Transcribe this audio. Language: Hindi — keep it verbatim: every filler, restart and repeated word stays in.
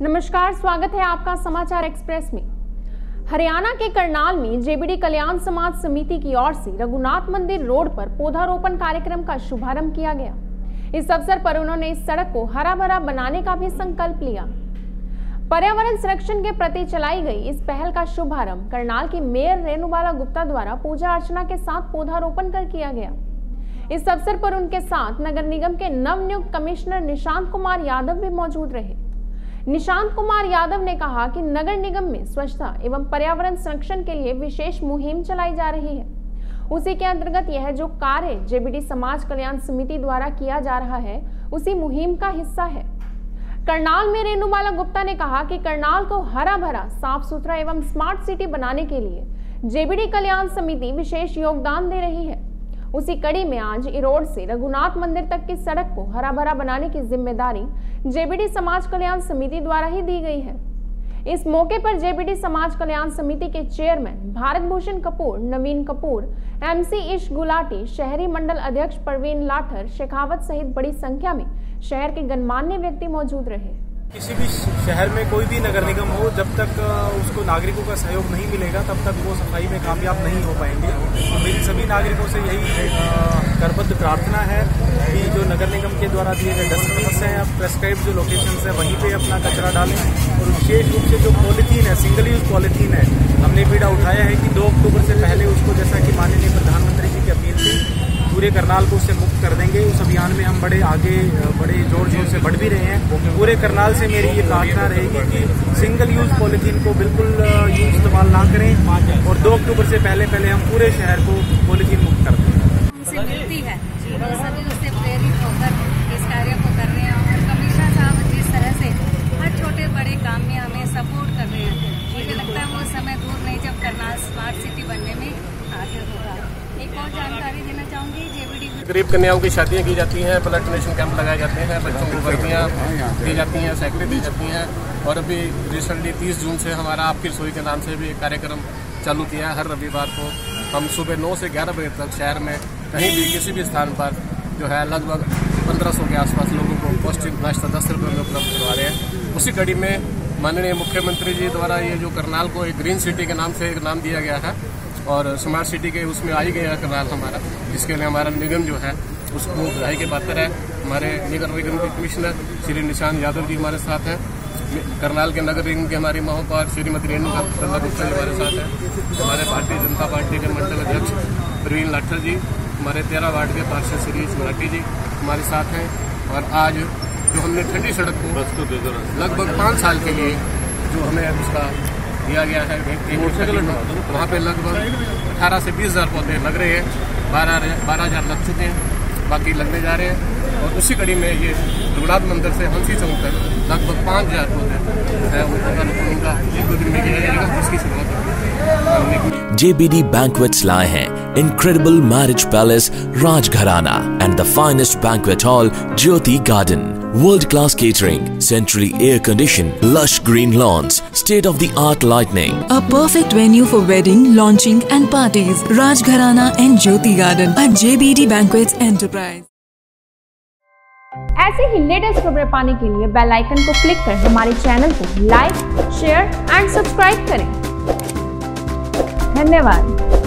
नमस्कार, स्वागत है आपका समाचार एक्सप्रेस में। हरियाणा के करनाल में जेबीडी कल्याण समाज समिति की ओर से रघुनाथ मंदिर रोड पर पौधारोपण कार्यक्रम का शुभारंभ किया गया। इस अवसर पर उन्होंने इस सड़क को हरा भरा बनाने का भी संकल्प लिया। पर्यावरण संरक्षण के प्रति चलाई गई इस पहल का शुभारंभ करनाल की मेयर रेणुबाला गुप्ता द्वारा पूजा अर्चना के साथ पौधारोपण कर किया गया। इस अवसर पर उनके साथ नगर निगम के नवनियुक्त कमिश्नर निशांत कुमार यादव भी मौजूद रहे। निशांत कुमार यादव ने कहा कि नगर निगम में स्वच्छता एवं पर्यावरण संरक्षण के लिए विशेष मुहिम चलाई जा रही है। उसी के अंतर्गत यह जो कार्य जेबीडी समाज कल्याण समिति द्वारा किया जा रहा है, उसी मुहिम का हिस्सा है। करनाल में रेणुबाला गुप्ता ने कहा कि करनाल को हरा भरा, साफ सुथरा एवं स्मार्ट सिटी बनाने के लिए जेबीडी कल्याण समिति विशेष योगदान दे रही है। उसी कड़ी में आज इरोड से रघुनाथ मंदिर तक की सड़क को हरा भरा बनाने की जिम्मेदारी जेबीडी समाज कल्याण समिति द्वारा ही दी गई है। इस मौके पर जेबीडी समाज कल्याण समिति के चेयरमैन भारत भूषण कपूर, नवीन कपूर, एमसी इश गुलाटी, शहरी मंडल अध्यक्ष प्रवीण लाठर, शेखावत सहित बड़ी संख्या में शहर के गणमान्य व्यक्ति मौजूद रहे। किसी भी शहर में कोई भी नगर निगम हो, जब तक उसको नागरिकों का सहयोग नहीं मिलेगा तब तक वो सफाई में कामयाब नहीं हो पाएंगे। तो मेरी सभी नागरिकों से यही करबद्ध प्रार्थना है कि जो नगर निगम के द्वारा दिए गए डस्टबिन से या प्रेस्क्राइब जो लोकेशन है वहीं पे अपना कचरा डालें। और विशेष रूप से जो पॉलीथीन है, सिंगल यूज पॉलीथीन है, हमने बीड़ा उठाया है कि दो अक्टूबर से पहले उसको, जैसा कि माननीय प्रधानमंत्री जी की अपील थी, पूरे करनाल को उससे मुक्त कर देंगे। उस अभियान में हम बड़े आगे बड़े जोर जोर से बढ़ भी रहे हैं। पूरे करनाल से मेरी ये प्रार्थना रहेगी कि सिंगल यूज पॉलीथीन को बिल्कुल यूज इस्तेमाल ना करें और दो अक्टूबर से पहले पहले हम पूरे शहर को पॉलीथीन मुक्त कर दें। उनसे मिलती है तो सभी उससे प्रेरित होकर इस कार्य को कर रहे हैं और कमिश्नर साहब जिस तरह से हर छोटे बड़े काम में हमें सपोर्ट कर रहे हैं, मुझे लगता है वो समय दूर नहीं जब करनाल स्मार्ट सिटी बनने में आगे होगा। एक और जानकारी देना चाहूंगी, जेबीडी गरीब कन्याओं की शादियां की जाती हैं, ब्लड डोनेशन कैंप लगाए जाते हैं, बच्चों को वर्दियाँ दी जाती हैं, साइकिलें दी जाती हैं। और अभी रिसेंटली तीस जून से हमारा आपकी रसोई के नाम से भी एक कार्यक्रम चालू किया है। हर रविवार को हम सुबह नौ से ग्यारह बजे तक शहर में कहीं भी किसी भी स्थान पर जो है लगभग पंद्रह सौ के आसपास लोगों को पौष्टिक नाश्ता दस रुपये में उपलब्ध करवा रहे हैं। उसी कड़ी में माननीय मुख्यमंत्री जी द्वारा ये जो करनाल को एक ग्रीन सिटी के नाम से एक नाम दिया गया है और स्मार्ट सिटी के उसमें आई गया करनाल हमारा, जिसके लिए हमारा निगम जो है उसको बधाई के पात्र है। हमारे नगर निगम के कमिश्नर श्री निशांत यादव जी हमारे साथ हैं, करनाल के नगर निगम के हमारी महापौर श्रीमती रेणुबाला गुप्ता जी हमारे साथ हैं, हमारे भारतीय जनता पार्टी के मंडल अध्यक्ष प्रवीण लाठर जी, हमारे तेरह वार्ड के पार्षद श्री गुलाटी जी हमारे साथ हैं। और आज जो हमने ठंडी सड़क को लगभग पाँच साल के लिए जो हमें उसका दिया गया है, वहाँ पे लगभग अठारह से बीस हजार पौधे लग रहे हैं, बारह बारह हजार लग चुके हैं, बाकी लगने जा रहे हैं। और उसी कड़ी में ये रघुनाथ मंदिर से हंसी चौक तक लगभग पाँच हजार पौधे है उनका एक दो दिन में किया जाएगा, जिसकी शुरुआत J B D Banquets लाए हैं Incredible Marriage Palace Rajgharana and the finest banquet hall Jyoti Garden. World-class catering, centrally air-conditioned, lush green lawns, state-of-the-art lighting. A perfect venue for wedding, launching and parties. Rajgharana and Jyoti Garden at J B D Banquets Enterprise. ऐसे ही लेटेस्ट खबरें पाने के लिए बेल आइकन को क्लिक कर हमारे चैनल को लाइक, शेयर एंड सब्सक्राइब करें। धन्यवाद।